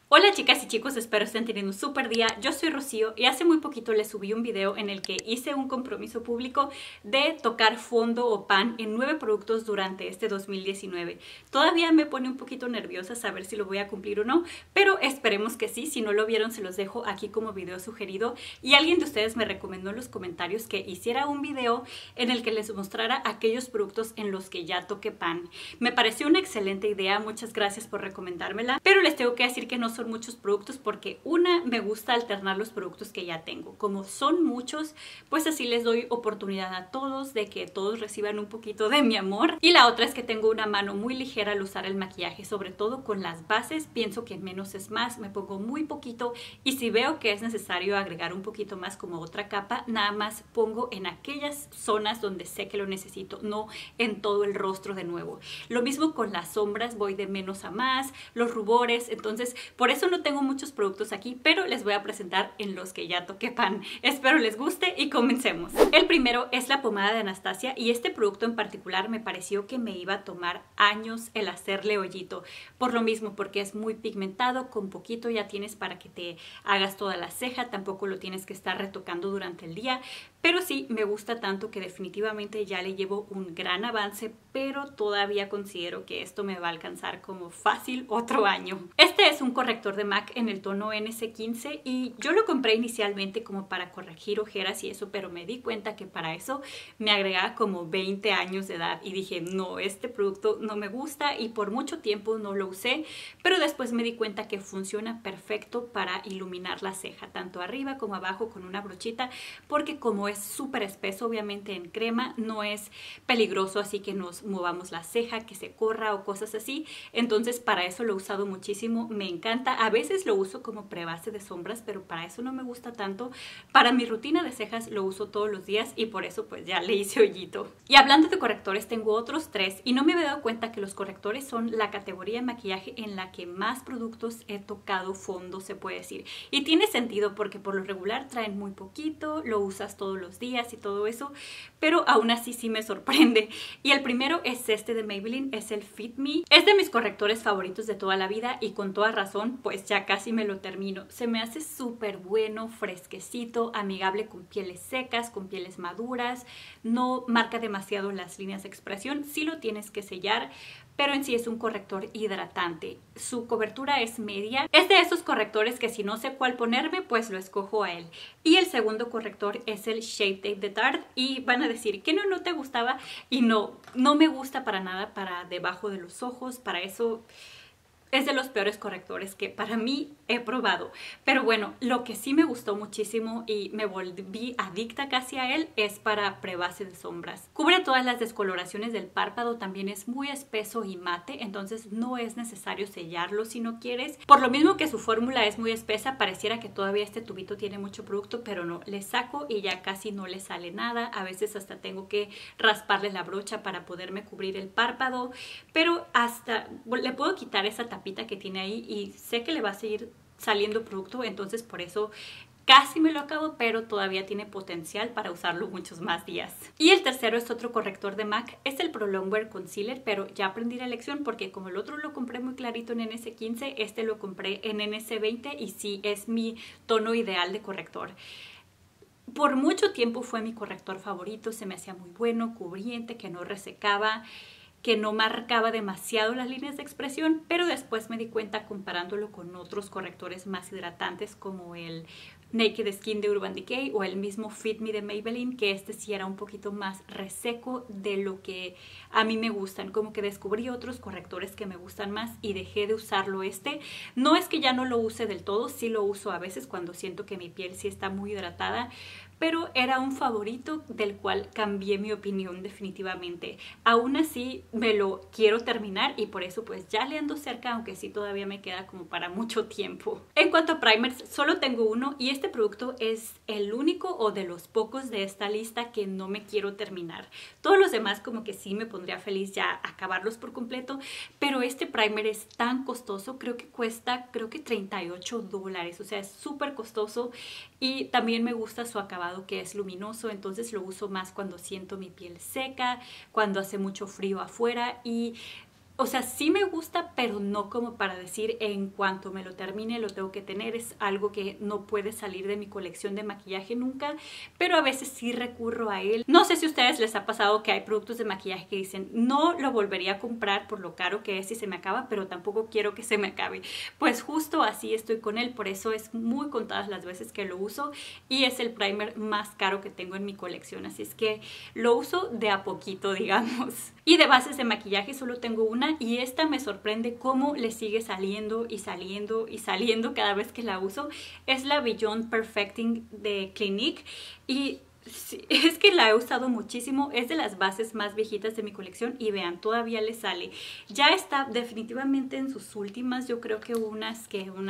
Hola chicas y chicos, espero estén teniendo un súper día. Yo soy Rocío y hace muy poquito les subí un video en el que hice un compromiso público de tocar fondo o pan en 9 productos durante este 2019. Todavía me pone un poquito nerviosa saber si lo voy a cumplir o no, pero esperemos que sí. Si no lo vieron, se los dejo aquí como video sugerido. Y alguien de ustedes me recomendó en los comentarios que hiciera un video en el que les mostrara aquellos productos en los que ya toqué pan. Me pareció una excelente idea, muchas gracias por recomendármela, pero les tengo que decir que no son muchos productos porque me gusta alternar los productos que ya tengo. Como son muchos, pues así les doy oportunidad a todos de que todos reciban un poquito de mi amor. Y la otra es que tengo una mano muy ligera al usar el maquillaje, sobre todo con las bases. Pienso que menos es más, me pongo muy poquito y si veo que es necesario agregar un poquito más como otra capa, nada más pongo en aquellas zonas donde sé que lo necesito, no en todo el rostro de nuevo. Lo mismo con las sombras, voy de menos a más, los rubores, entonces por eso no tengo muchos productos aquí, pero les voy a presentar en los que ya toqué pan. Espero les guste y comencemos. El primero es la pomada de Anastasia y este producto en particular me pareció que me iba a tomar años el hacerle hoyito. Por lo mismo, porque es muy pigmentado, con poquito ya tienes para que te hagas toda la ceja, tampoco lo tienes que estar retocando durante el día, pero sí me gusta tanto que definitivamente ya le llevo un gran avance, pero todavía considero que esto me va a alcanzar como fácil otro año. Este es un corrector de MAC en el tono NC15 y yo lo compré inicialmente como para corregir ojeras y eso, pero me di cuenta que para eso me agregaba como 20 años de edad y dije, no, este producto no me gusta y por mucho tiempo no lo usé, pero después me di cuenta que funciona perfecto para iluminar la ceja, tanto arriba como abajo con una brochita, porque como es súper espeso, obviamente en crema, no es peligroso así que nos movamos la ceja, que se corra o cosas así. Entonces para eso lo he usado muchísimo, me encanta. A veces lo uso como prebase de sombras, pero para eso no me gusta tanto. Para mi rutina de cejas lo uso todos los días y por eso pues ya le hice hoyito. Y hablando de correctores, tengo otros 3 y no me había dado cuenta que los correctores son la categoría de maquillaje en la que más productos he tocado fondo, se puede decir. Y tiene sentido porque por lo regular traen muy poquito, lo usas todos los días y todo eso, pero aún así sí me sorprende. Y el primero es este de Maybelline, es el Fit Me. Es de mis correctores favoritos de toda la vida y con toda razón, pues ya casi me lo termino. Se me hace súper bueno, fresquecito, amigable con pieles secas, con pieles maduras, no marca demasiado las líneas de expresión, sí lo tienes que sellar, pero en sí es un corrector hidratante. Su cobertura es media. Es de esos correctores que si no sé cuál ponerme, pues lo escojo a él. Y el segundo corrector es el Shape Tape de Tarte. Y van a decir que no te gustaba. Y no me gusta para nada para debajo de los ojos. Para eso es de los peores correctores que para mí he probado. Pero bueno, lo que sí me gustó muchísimo y me volví adicta casi a él es para prebase de sombras. Cubre todas las descoloraciones del párpado, también es muy espeso y mate, entonces no es necesario sellarlo si no quieres. Por lo mismo que su fórmula es muy espesa, pareciera que todavía este tubito tiene mucho producto, pero no, le saco y ya casi no le sale nada. A veces hasta tengo que rasparle la brocha para poderme cubrir el párpado, pero hasta le puedo quitar esa tapita que tiene ahí y sé que le va a seguir saliendo producto, entonces por eso casi me lo acabo, pero todavía tiene potencial para usarlo muchos más días. Y el tercero es otro corrector de MAC, es el Pro Longwear Concealer, pero ya aprendí la lección porque como el otro lo compré muy clarito en NC15, este lo compré en NC20 y sí es mi tono ideal de corrector. Por mucho tiempo fue mi corrector favorito, se me hacía muy bueno, cubriente, que no resecaba, que no marcaba demasiado las líneas de expresión, pero después me di cuenta comparándolo con otros correctores más hidratantes como el Naked Skin de Urban Decay o el mismo Fit Me de Maybelline, que este sí era un poquito más reseco de lo que a mí me gustan. Como que descubrí otros correctores que me gustan más y dejé de usarlo este. No es que ya no lo use del todo, sí lo uso a veces cuando siento que mi piel sí está muy hidratada, pero era un favorito del cual cambié mi opinión definitivamente. Aún así me lo quiero terminar y por eso pues ya le ando cerca, aunque sí todavía me queda como para mucho tiempo. En cuanto a primers, solo tengo uno y este producto es el único o de los pocos de esta lista que no me quiero terminar. Todos los demás como que sí me pondría feliz ya acabarlos por completo, pero este primer es tan costoso, creo que cuesta $38, o sea es súper costoso y también me gusta su acabado que es luminoso, entonces lo uso más cuando siento mi piel seca, cuando hace mucho frío afuera y o sea, sí me gusta, pero no como para decir en cuanto me lo termine lo tengo que tener. Es algo que no puede salir de mi colección de maquillaje nunca, pero a veces sí recurro a él. No sé si a ustedes les ha pasado que hay productos de maquillaje que dicen no lo volvería a comprar por lo caro que es si se me acaba, pero tampoco quiero que se me acabe. Pues justo así estoy con él, por eso es muy contadas las veces que lo uso y es el primer más caro que tengo en mi colección, así es que lo uso de a poquito, digamos. Y de bases de maquillaje solo tengo una y esta me sorprende cómo le sigue saliendo y saliendo y saliendo cada vez que la uso. Es la Beyond Perfecting de Clinique y sí, es que la he usado muchísimo, es de las bases más viejitas de mi colección y vean, todavía le sale. Ya está definitivamente en sus últimas, yo creo que unas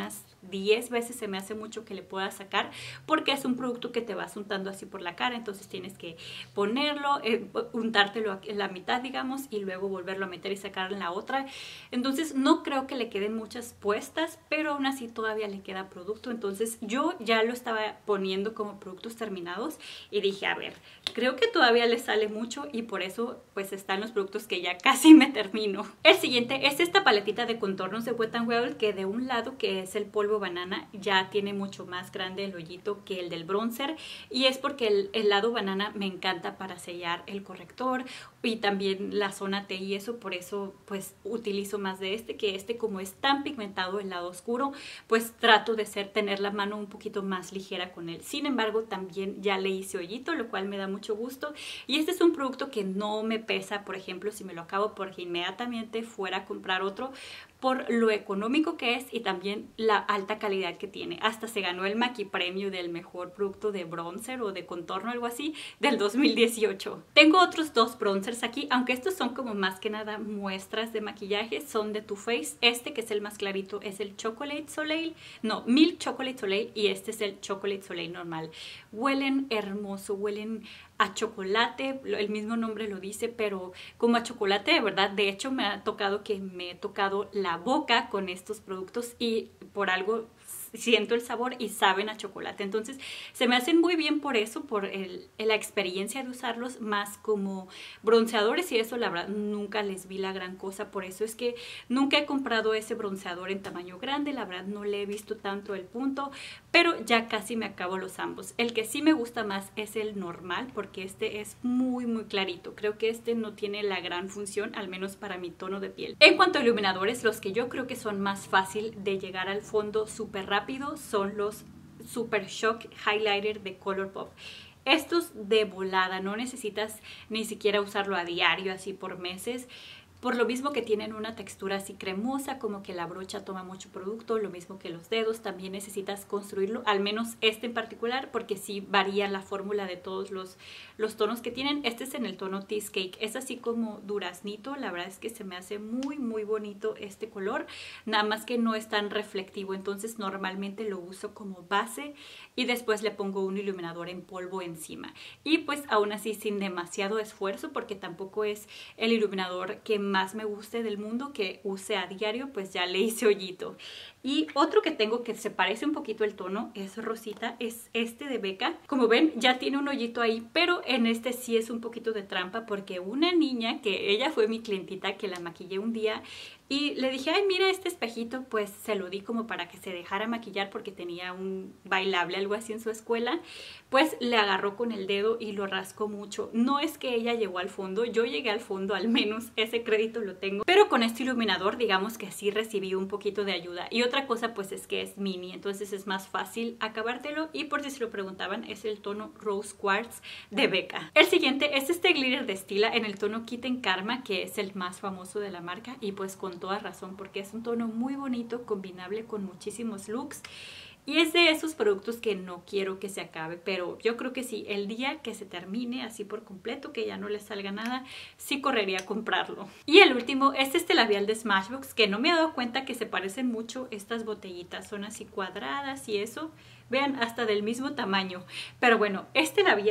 10 veces se me hace mucho que le pueda sacar porque es un producto que te vas untando así por la cara, entonces tienes que ponerlo, untártelo en la mitad, digamos, y luego volverlo a meter y sacar en la otra. Entonces no creo que le queden muchas puestas, pero aún así todavía le queda producto, entonces yo ya lo estaba poniendo como productos terminados y dije, a ver, creo que todavía le sale mucho y por eso pues están los productos que ya casi me termino. El siguiente es esta paletita de contornos de Wet n Wild, que de un lado, que es el polvo banana, ya tiene mucho más grande el hoyito que el del bronzer y es porque el lado banana me encanta para sellar el corrector y también la zona T y eso, por eso pues utilizo más de este, que este como es tan pigmentado el lado oscuro, pues trato de tener la mano un poquito más ligera con él. Sin embargo, también ya le hice hoyito, lo cual me da mucho gusto y este es un producto que no me pesa, por ejemplo, si me lo acabo, porque inmediatamente fuera a comprar otro por lo económico que es y también la alta calidad que tiene. Hasta se ganó el Maqui Premio del mejor producto de bronzer o de contorno, algo así, del 2018. Tengo otros dos bronzers aquí, aunque estos son como más que nada muestras de maquillaje, son de Too Faced. Este, que es el más clarito, es el Chocolate Soleil, no, Milk Chocolate Soleil, y este es el Chocolate Soleil normal. Huelen hermoso, huelen a chocolate, el mismo nombre lo dice, pero como a chocolate de verdad. De hecho, me ha tocado que me he tocado la boca con estos productos y por algo siento el sabor y saben a chocolate. Entonces se me hacen muy bien por eso, por la experiencia de usarlos, más como bronceadores y eso la verdad nunca les vi la gran cosa. Por eso es que nunca he comprado ese bronceador en tamaño grande, la verdad no le he visto tanto el punto, pero ya casi me acabo los ambos. El que sí me gusta más es el normal porque este es muy clarito. Creo que este no tiene la gran función, al menos para mi tono de piel. En cuanto a iluminadores, los que yo creo que son más fácil de llegar al fondo súper rápido son los Super Shock Highlighter de Colourpop. Estos de volada, no necesitas ni siquiera usarlo a diario, así por meses. Por lo mismo que tienen una textura así cremosa, como que la brocha toma mucho producto, lo mismo que los dedos, también necesitas construirlo, al menos este en particular, porque sí varía la fórmula de todos los tonos que tienen. Este es en el tono Cheesecake, es así como duraznito, la verdad es que se me hace muy bonito este color, nada más que no es tan reflectivo, entonces normalmente lo uso como base y después le pongo un iluminador en polvo encima. Y pues aún así sin demasiado esfuerzo, porque tampoco es el iluminador que más me guste del mundo, que use a diario, pues ya le hice hoyito. Y otro que tengo que se parece un poquito el tono, es rosita, es este de Becca. Como ven, ya tiene un hoyito ahí, pero en este sí es un poquito de trampa, porque una niña, que ella fue mi clientita, que la maquillé un día, y le dije, ay, mira este espejito, pues se lo di como para que se dejara maquillar porque tenía un bailable, algo así en su escuela. Pues le agarró con el dedo y lo rascó mucho. No es que ella llegó al fondo, yo llegué al fondo, al menos ese crédito lo tengo. Pero con este iluminador, digamos que sí recibí un poquito de ayuda. Y otra cosa pues es que es mini, entonces es más fácil acabártelo. Y por si se lo preguntaban, es el tono Rose Quartz de Becca. El siguiente es este glitter de Stila en el tono Kitten Karma, que es el más famoso de la marca, y pues con toda razón, porque es un tono muy bonito, combinable con muchísimos looks. Y es de esos productos que no quiero que se acabe, pero yo creo que sí, el día que se termine así por completo, que ya no le salga nada, sí correría a comprarlo. Y el último es este labial de Smashbox, que no me he dado cuenta que se parecen mucho estas botellitas, son así cuadradas y eso, vean, hasta del mismo tamaño. Pero bueno, este labial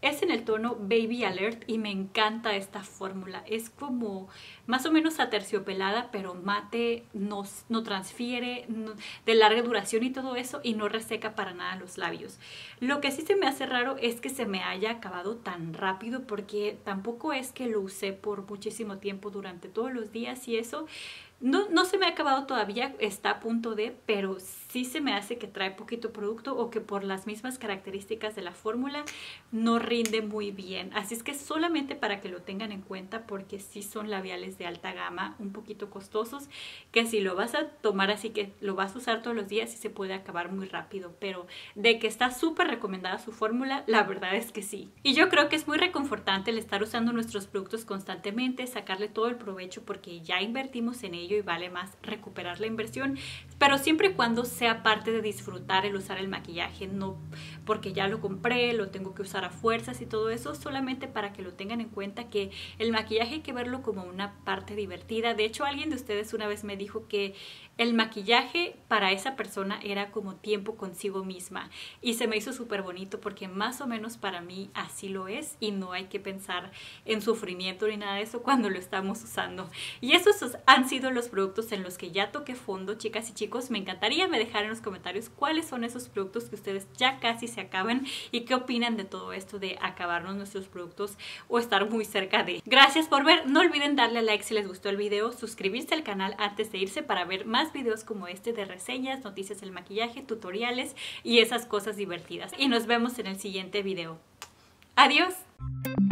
Es en el tono Baby Alert y me encanta esta fórmula. Es como más o menos aterciopelada, pero mate, no transfiere, de larga duración y todo eso, y no reseca para nada los labios. Lo que sí se me hace raro es que se me haya acabado tan rápido, porque tampoco es que lo usé por muchísimo tiempo durante todos los días y eso. No se me ha acabado todavía, está a punto de, pero sí se me hace que trae poquito producto o que por las mismas características de la fórmula no rinde muy bien. Así es que solamente para que lo tengan en cuenta, porque sí son labiales de alta gama, un poquito costosos, que si lo vas a tomar así que lo vas a usar todos los días sí se puede acabar muy rápido, pero de que está súper recomendada su fórmula, la verdad es que sí. Y yo creo que es muy reconfortante el estar usando nuestros productos constantemente, sacarle todo el provecho porque ya invertimos en ello y vale más recuperar la inversión, pero siempre y cuando sea parte de disfrutar el usar el maquillaje, no porque ya lo compré, lo tengo que usar a fuerzas y todo eso, solamente para que lo tengan en cuenta que el maquillaje hay que verlo como una parte divertida. De hecho, alguien de ustedes una vez me dijo que el maquillaje para esa persona era como tiempo consigo misma y se me hizo súper bonito porque más o menos para mí así lo es y no hay que pensar en sufrimiento ni nada de eso cuando lo estamos usando. Y esos han sido los productos en los que ya toqué fondo, chicas y chicos. Me encantaría me dejar en los comentarios cuáles son esos productos que ustedes ya casi se acaban y qué opinan de todo esto de acabarnos nuestros productos o estar muy cerca de. Gracias por ver, no olviden darle like si les gustó el video, suscribirse al canal antes de irse para ver más videos como este de reseñas, noticias del maquillaje, tutoriales y esas cosas divertidas. Y nos vemos en el siguiente video. ¡Adiós!